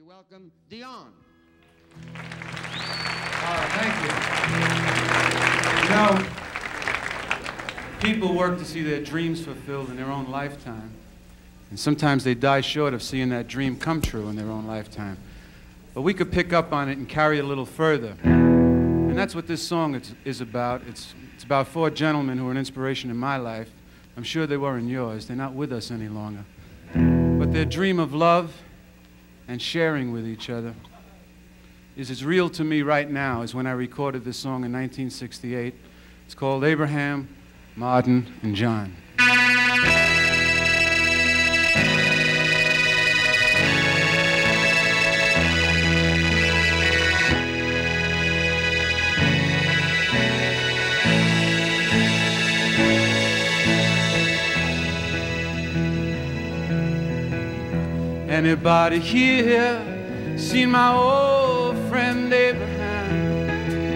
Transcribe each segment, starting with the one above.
welcome Dion. Thank you. You know, people work to see their dreams fulfilled in their own lifetime. And sometimes they die short of seeing that dream come true in their own lifetime. But we could pick up on it and carry it a little further. And that's what this song is about. It's about four gentlemen who are an inspiration in my life. I'm sure they were in yours. They're not with us any longer. But their dream of love and sharing with each other is as real to me right now as when I recorded this song in 1968. It's called Abraham, Martin, and John. Anybody here seen my old friend Abraham?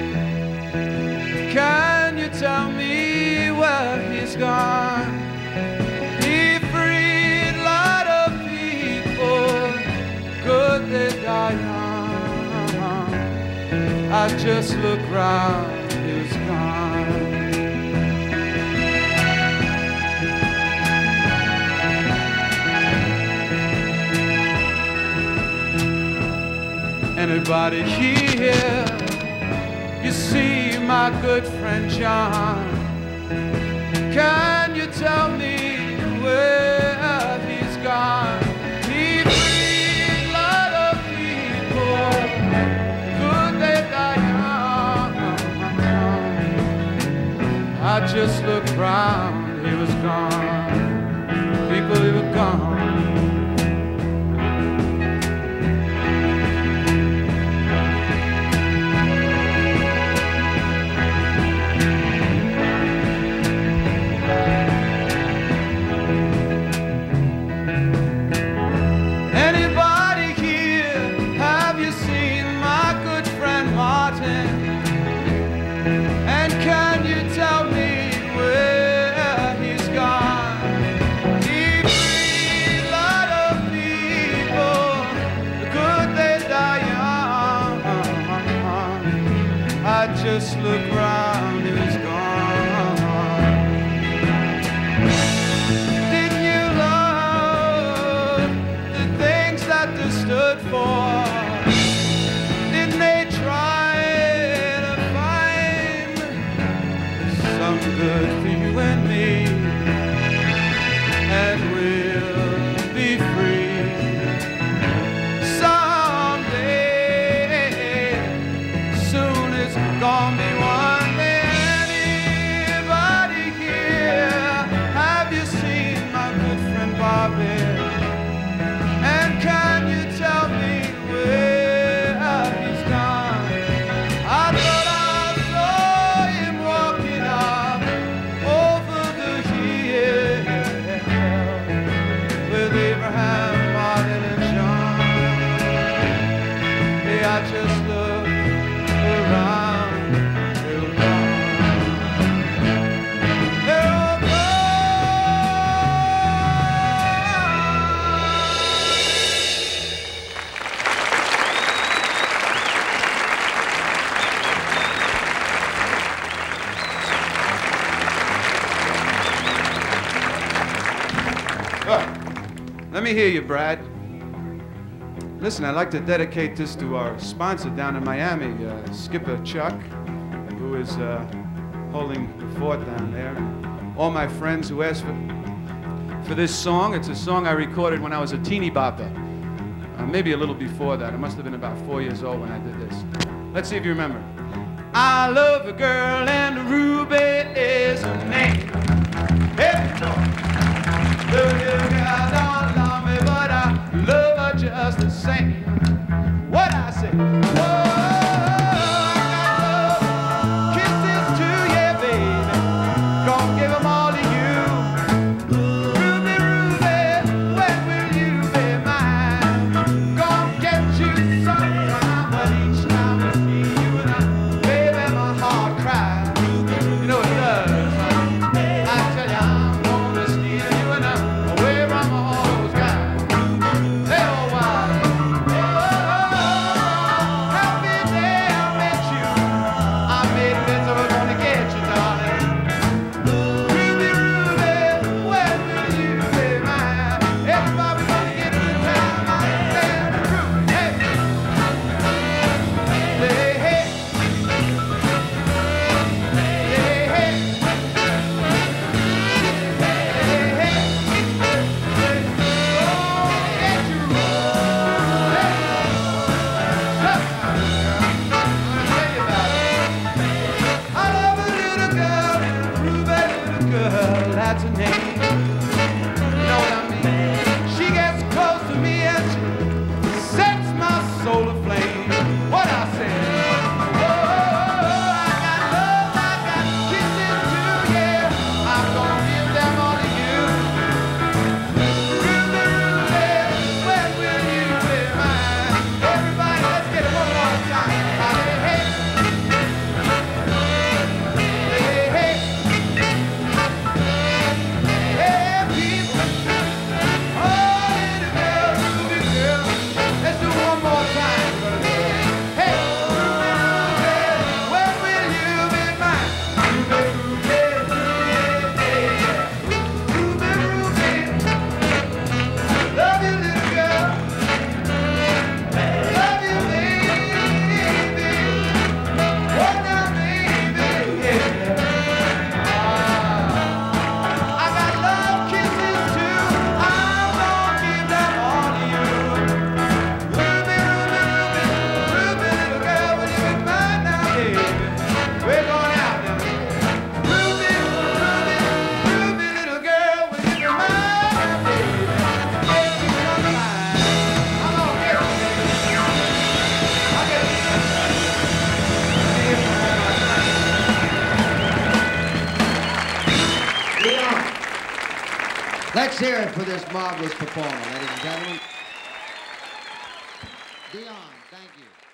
Can you tell me where he's gone? He freed a lot of people, good they die young. I just look round, he was gone. Anybody here, you see my good friend John? Can you tell me where he's gone? He freed a lot of people, good they die young. I just looked round, he was gone. People, he was gone. Just look round, he was gone. Didn't you love the things that they stood for? Didn't they try to find some good for you and me? And we'll be free someday. Soon it's gonna be one day. Anybody here, have you seen my good friend Bobby? And can you tell me where he's gone? I thought I saw him walking up over the hill with Abraham, Martin, and John. Yeah, I just looked around. Let me hear you, Brad. Listen, I'd like to dedicate this to our sponsor down in Miami, Skipper Chuck, who is holding the fort down there. All my friends who asked for this song. It's a song I recorded when I was a teeny bopper. Maybe a little before that. I must have been about 4 years old when I did this. Let's see if you remember. I love a girl and Ruby is her name. Hey, look, I don't love me, but I love her just the same. What I say? Whoa, I got love, kisses too, yeah, baby. Gonna give them all to you. Ruby, Ruby, when will you be mine? Gonna get you sometime, but each time I see you and I, baby, my heart cries. You know it does. I tell you, I'm gonna steal you and I away from all those guys. Hey, oh, why? Let's hear it for this marvelous performer, ladies and gentlemen. Dion, thank you.